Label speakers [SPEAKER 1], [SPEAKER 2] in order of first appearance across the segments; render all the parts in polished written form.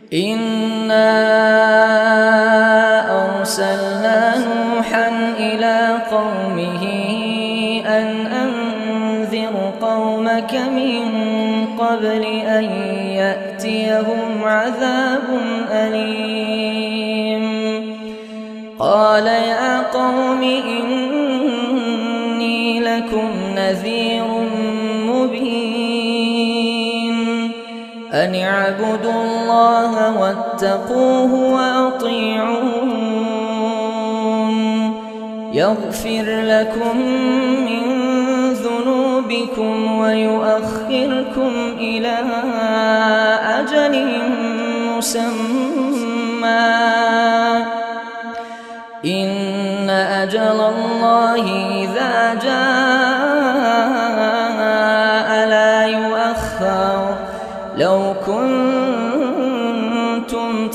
[SPEAKER 1] إنا أرسلنا نوحا إلى قومه أن أنذر قومك من قبل أن يأتيهم عذاب أليم. قال يا قوم إني لكم نذير مبين أن اعبدوا الله واتقوه وأطيعون يغفر لكم من ذنوبكم ويؤخركم إلى أجل مسمى إن أجل الله إذا جاء لا يؤخر لو كنتم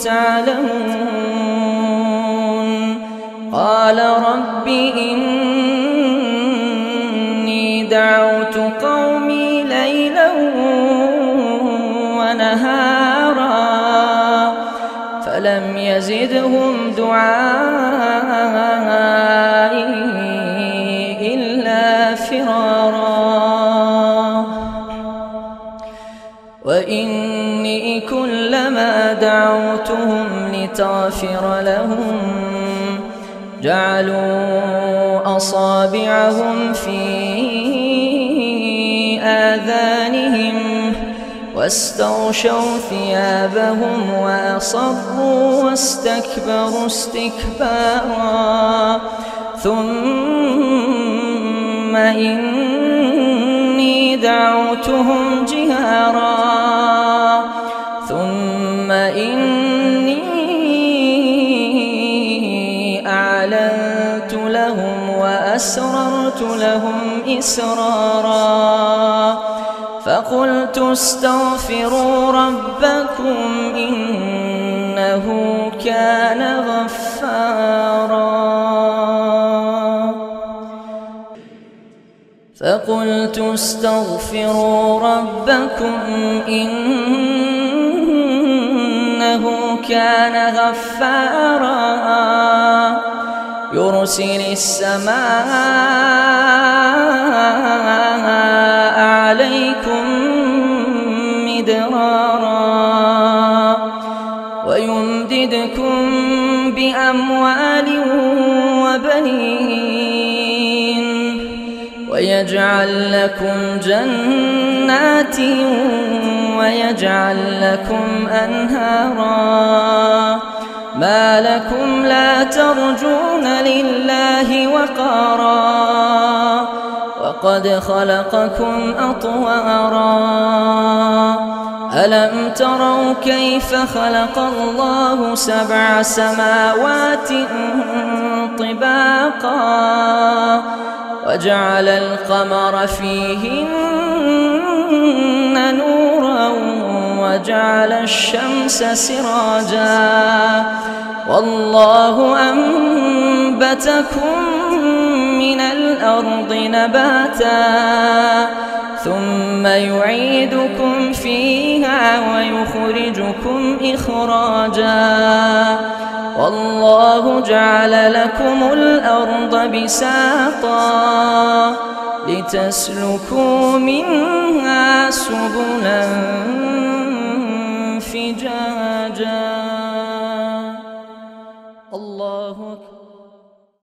[SPEAKER 1] تعلمون. قال رب إني دعوت قومي ليلا ونهارا فلم يزدهم دعائي إلا فرارا. وإني كلما دعوتهم لتغفر لهم جعلوا أصابعهم في آذانهم واستغشوا ثيابهم وأصروا واستكبروا استكبارا. ثم إني دعوتهم جهارا ثم إني أعلنت لهم وأسررت لهم إسرارا. فقلت استغفروا ربكم إنه كان غفارا. فقلت استغفروا ربكم إنه كان غفارا يرسل السماء عليكم مدرارا ويمددكم بأموال وبنين ويجعل لكم جنات ويجعل لكم أنهارا. ما لكم لا ترجون لله وقارا وقد خلقكم أطوارا. ألم تروا كيف خلق الله 7 سماوات طباقا وجعل القمر فيهن نورا وجعل الشمس سراجا والله أنبتكم من الأرض نباتا ثم يعيدكم فيها ويخرجكم إخراجا والله جعل لكم الأرض بساطا لتسلكوا منها سبلا فجاجا. الله أكبر.